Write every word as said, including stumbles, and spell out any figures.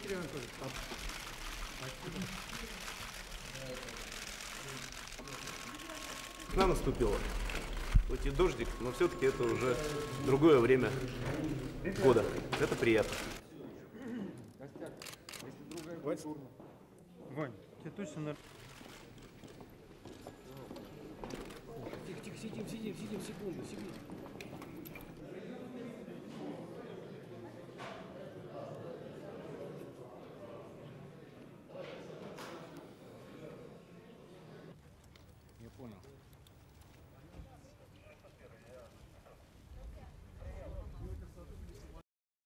Дмитрий Анатольевич. Весна наступила. Хоть и дождик, но все-таки это уже другое время года. Это приятно. Вань, тебе точно надо... Тихо, тихо, сидим, сидим, сидим, секунду, секунду. Я понял.